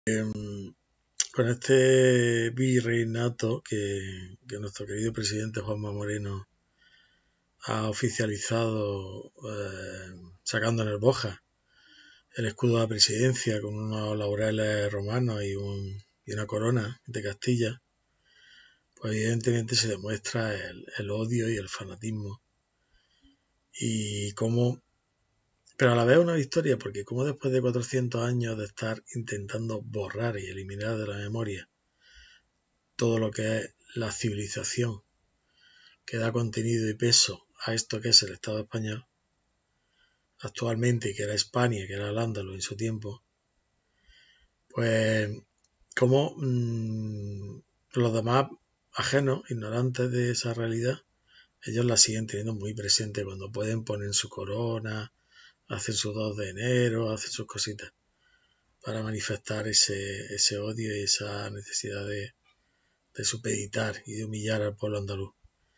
Con este virreinato que nuestro querido presidente Juanma Moreno ha oficializado, sacando en el Boja el escudo de la presidencia con unos laureles romanos y una corona de Castilla, pues evidentemente se demuestra el odio y el fanatismo. Pero a la vez una victoria, porque como después de 400 años de estar intentando borrar y eliminar de la memoria todo lo que es la civilización que da contenido y peso a esto que es el Estado español actualmente, que era España, que era Al-Ándalus en su tiempo, pues como los demás ajenos, ignorantes de esa realidad, ellos la siguen teniendo muy presente cuando pueden poner su corona, hacer su 2 de enero, hacer sus cositas para manifestar ese odio y esa necesidad de supeditar y de humillar al pueblo andaluz.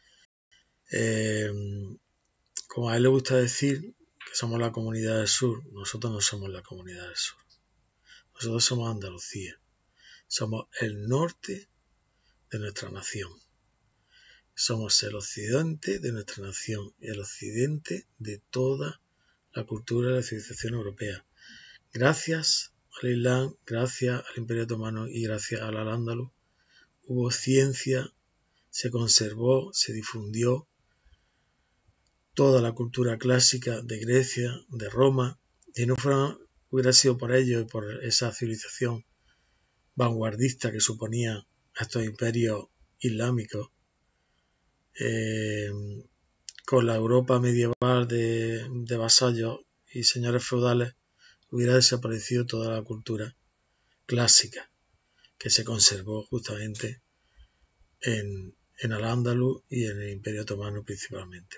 Como a él le gusta decir que somos la comunidad del sur, nosotros no somos la comunidad del sur. Nosotros somos Andalucía. Somos el norte de nuestra nación. Somos el occidente de nuestra nación y el occidente de toda la cultura de la civilización europea. Gracias al Islam, gracias al Imperio Otomano y gracias al Al-Ándalus hubo ciencia, se conservó, se difundió toda la cultura clásica de Grecia, de Roma, y no hubiera sido por ello y por esa civilización vanguardista que suponía estos imperios islámicos, con la Europa medieval de vasallos y señores feudales, hubiera desaparecido toda la cultura clásica que se conservó justamente en Al-Ándalus y en el Imperio Otomano principalmente.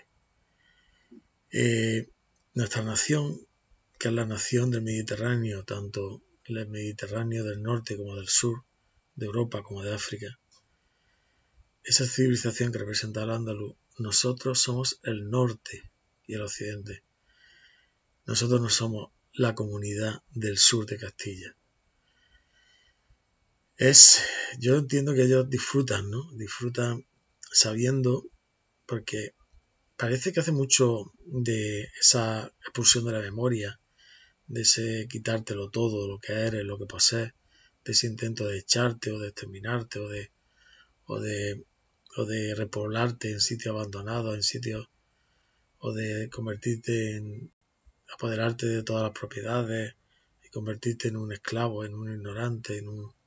Nuestra nación, que es la nación del Mediterráneo, tanto el Mediterráneo del norte como del sur, de Europa como de África, esa civilización que representa al Al-Ándalus, nosotros somos el norte y el occidente. Nosotros no somos la comunidad del sur de Castilla. Yo entiendo que ellos disfrutan, ¿no? Disfrutan sabiendo, porque parece que hace mucho de esa expulsión de la memoria, de ese quitártelo todo, lo que eres, lo que posees, de ese intento de echarte o de exterminarte o de repoblarte en sitios abandonados, en sitios, o de convertirte en apoderarte de todas las propiedades y convertirte en un esclavo, en un ignorante,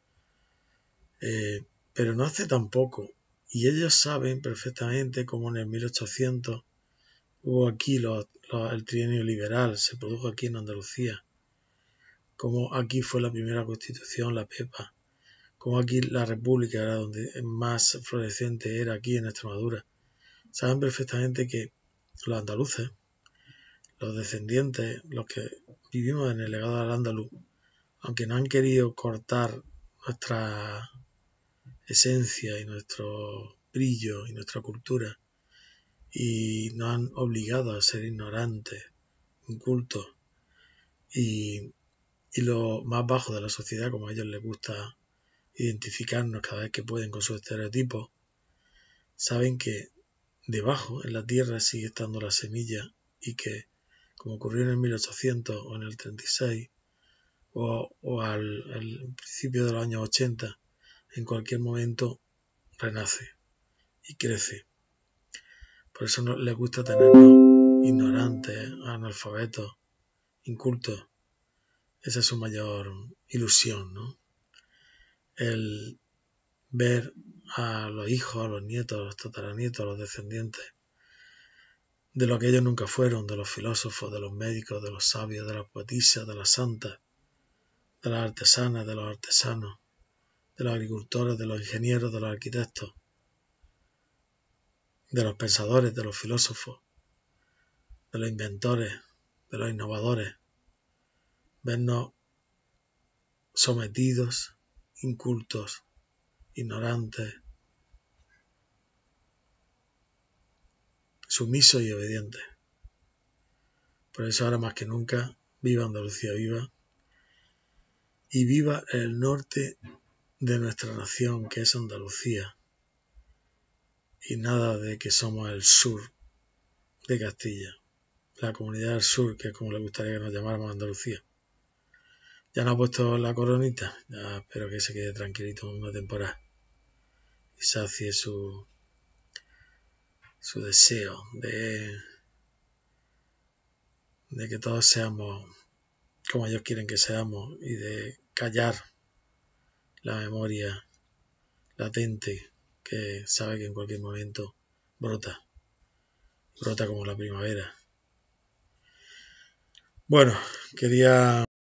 pero no hace tampoco. Y ellos saben perfectamente cómo en el 1800 hubo aquí el trienio liberal, se produjo aquí en Andalucía, como aquí fue la primera constitución, la Pepa, como aquí la república era donde más floreciente era aquí en Extremadura. Saben perfectamente que los andaluces, los descendientes, los que vivimos en el legado del Andaluz, aunque no han querido cortar nuestra esencia y nuestro brillo y nuestra cultura, y nos han obligado a ser ignorantes, incultos y lo más bajo de la sociedad, como a ellos les gusta identificarnos cada vez que pueden con sus estereotipos, saben que debajo, en la tierra, sigue estando la semilla y que, como ocurrió en el 1800 o en el 36 o al principio de los años 80, en cualquier momento renace y crece. Por eso no les gusta tenernos ignorantes, analfabetos, incultos. Esa es su mayor ilusión, ¿no? El ver a los hijos, a los nietos, a los tataranietos, a los descendientes de lo que ellos nunca fueron, de los filósofos, de los médicos, de los sabios, de las poetisas, de las santas, de las artesanas, de los artesanos, de los agricultores, de los ingenieros, de los arquitectos, de los pensadores, de los filósofos, de los inventores, de los innovadores, vernos sometidos, incultos, ignorantes, sumisos y obedientes. Por eso ahora más que nunca, viva Andalucía viva. y viva el norte de nuestra nación, que es Andalucía, y nada de que somos el sur de Castilla, la comunidad del sur, que es como le gustaría que nos llamáramos Andalucía. Ya nos ha puesto la coronita, ya espero que se quede tranquilito una temporada y sacie su deseo de que todos seamos como ellos quieren que seamos y de callar la memoria latente que sabe que en cualquier momento brota como la primavera. Bueno, quería